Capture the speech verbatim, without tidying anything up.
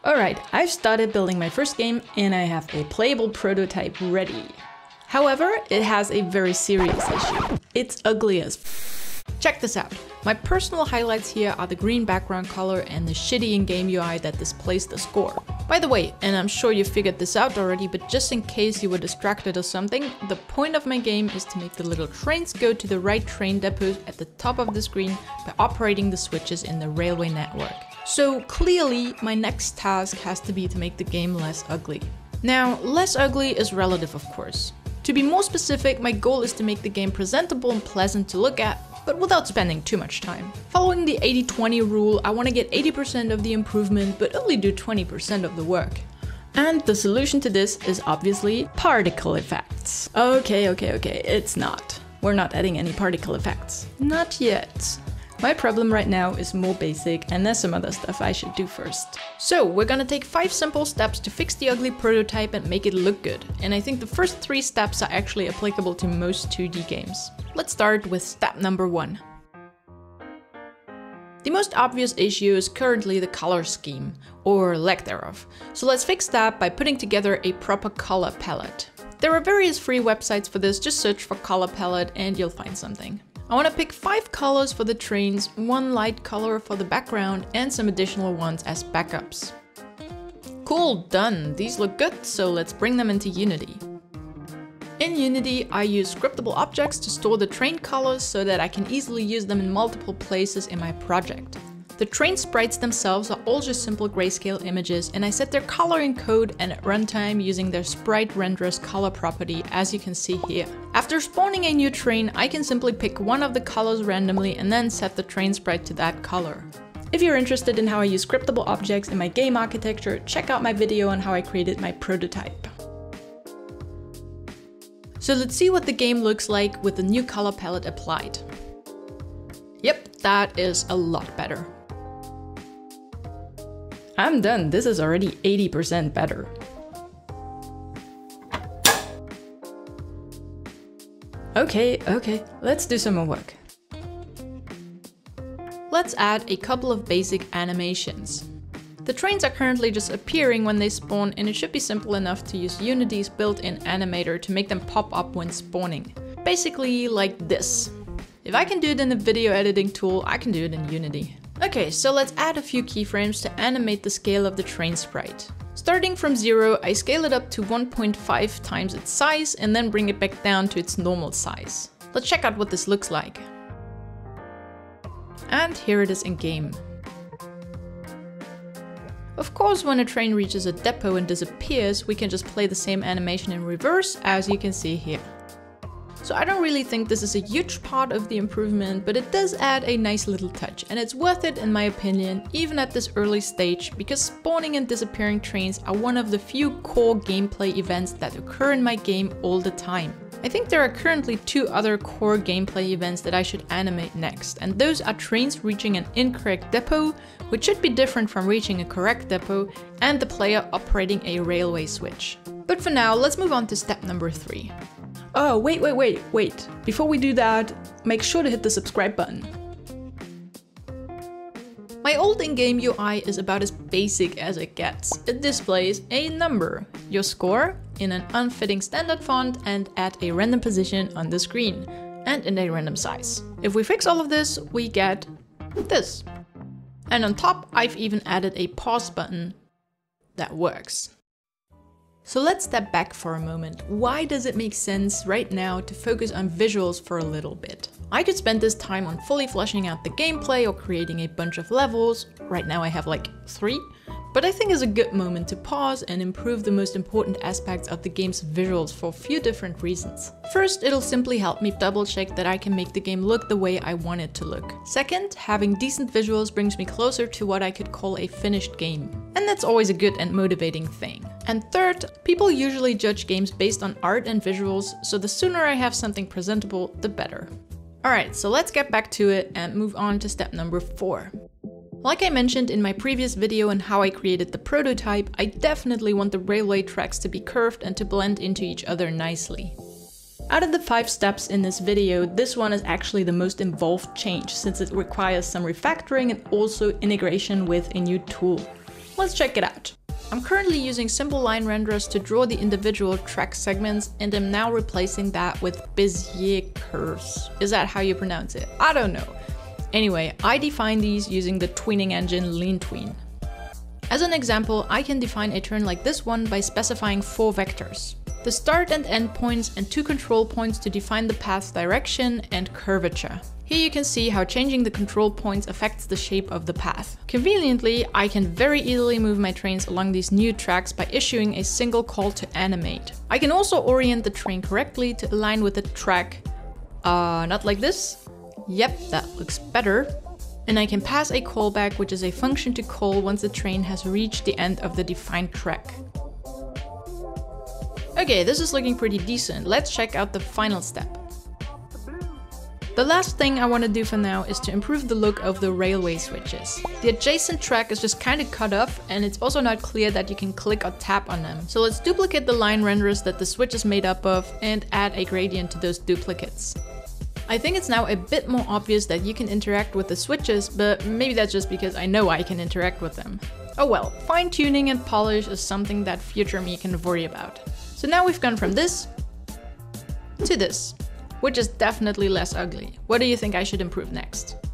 Alright, I've started building my first game and I have a playable prototype ready. However, it has a very serious issue. It's ugly as f. Check this out. My personal highlights here are the green background color and the shitty in-game U I that displays the score. By the way, and I'm sure you figured this out already, but just in case you were distracted or something, the point of my game is to make the little trains go to the right train depots at the top of the screen by operating the switches in the railway network. So clearly, my next task has to be to make the game less ugly. Now, less ugly is relative, of course. To be more specific, my goal is to make the game presentable and pleasant to look at, but without spending too much time. Following the eighty twenty rule, I want to get eighty percent of the improvement, but only do twenty percent of the work. And the solution to this is obviously particle effects. Okay, okay, okay, it's not. We're not adding any particle effects. Not yet. My problem right now is more basic, and there's some other stuff I should do first. So we're gonna take five simple steps to fix the ugly prototype and make it look good. And I think the first three steps are actually applicable to most two D games. Let's start with step number one. The most obvious issue is currently the color scheme, or lack thereof. So let's fix that by putting together a proper color palette. There are various free websites for this, just search for color palette and you'll find something. I want to pick five colors for the trains, one light color for the background, and some additional ones as backups. Cool, done! These look good, so let's bring them into Unity. In Unity, I use scriptable objects to store the train colors so that I can easily use them in multiple places in my project. The train sprites themselves are all just simple grayscale images, and I set their color in code and at runtime using their sprite renderer's color property, as you can see here. After spawning a new train, I can simply pick one of the colors randomly and then set the train sprite to that color. If you're interested in how I use scriptable objects in my game architecture, check out my video on how I created my prototype. So let's see what the game looks like with the new color palette applied. Yep, that is a lot better. I'm done, this is already eighty percent better. Okay, okay, let's do some more work. Let's add a couple of basic animations. The trains are currently just appearing when they spawn, and it should be simple enough to use Unity's built-in animator to make them pop up when spawning. Basically like this. If I can do it in a video editing tool, I can do it in Unity. Okay, so let's add a few keyframes to animate the scale of the train sprite. Starting from zero, I scale it up to one point five times its size and then bring it back down to its normal size. Let's check out what this looks like. And here it is in game. Of course, when a train reaches a depot and disappears, we can just play the same animation in reverse, as you can see here. So I don't really think this is a huge part of the improvement, but it does add a nice little touch, and it's worth it in my opinion, even at this early stage, because spawning and disappearing trains are one of the few core gameplay events that occur in my game all the time. I think there are currently two other core gameplay events that I should animate next, and those are trains reaching an incorrect depot, which should be different from reaching a correct depot, and the player operating a railway switch. But for now, let's move on to step number three. Oh, wait, wait, wait, wait. Before we do that, make sure to hit the subscribe button. My old in-game U I is about as basic as it gets. It displays a number, your score, in an unfitting standard font and at a random position on the screen, and in a random size. If we fix all of this, we get this. And on top, I've even added a pause button that works. So let's step back for a moment. Why does it make sense right now to focus on visuals for a little bit? I could spend this time on fully fleshing out the gameplay or creating a bunch of levels. Right now I have like three. But I think it's a good moment to pause and improve the most important aspects of the game's visuals for a few different reasons. First, it'll simply help me double check that I can make the game look the way I want it to look. Second, having decent visuals brings me closer to what I could call a finished game. And that's always a good and motivating thing. And third, people usually judge games based on art and visuals, so the sooner I have something presentable, the better. Alright, so let's get back to it and move on to step number four. Like I mentioned in my previous video on how I created the prototype, I definitely want the railway tracks to be curved and to blend into each other nicely. Out of the five steps in this video, this one is actually the most involved change, since it requires some refactoring and also integration with a new tool. Let's check it out. I'm currently using simple line renderers to draw the individual track segments, and I'm now replacing that with Bezier curves. Is that how you pronounce it? I don't know. Anyway, I define these using the tweening engine LeanTween. As an example, I can define a turn like this one by specifying four vectors: the start and end points and two control points to define the path's direction and curvature. Here you can see how changing the control points affects the shape of the path. Conveniently, I can very easily move my trains along these new tracks by issuing a single call to animate. I can also orient the train correctly to align with the track. Uh, not like this. Yep, that looks better. And I can pass a callback, which is a function to call once the train has reached the end of the defined track. Okay, this is looking pretty decent. Let's check out the final step. The last thing I want to do for now is to improve the look of the railway switches. The adjacent track is just kind of cut off, and it's also not clear that you can click or tap on them. So let's duplicate the line renderers that the switch is made up of and add a gradient to those duplicates. I think it's now a bit more obvious that you can interact with the switches, but maybe that's just because I know I can interact with them. Oh well, fine-tuning and polish is something that future me can worry about. So now we've gone from this to this, which is definitely less ugly. What do you think I should improve next?